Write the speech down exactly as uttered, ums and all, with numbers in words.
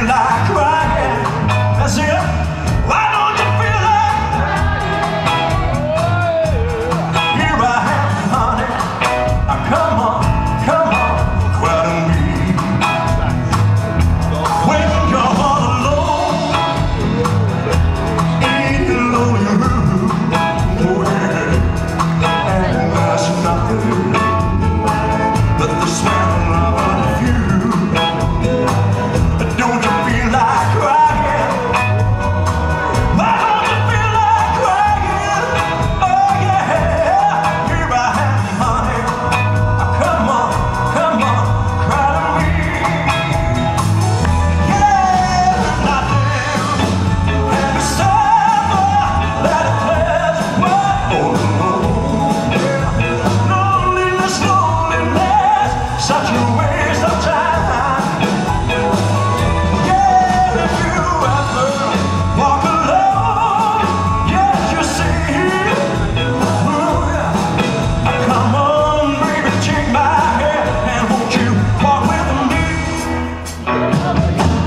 feel like crying? That's it. Why don't you feel like here I am, honey. Now come on, come on, cry to me. When you're all alone in your lonely room, oh yeah, and there's nothing but the smell of you. Don't you feel like crying? Why don't you feel like crying? Oh yeah, here I am, honey. Come on, come on, cry to me. Yeah, nothing can be suffer that pleasure. Oh no, loneliness, loneliness, such a waste of time. Come on,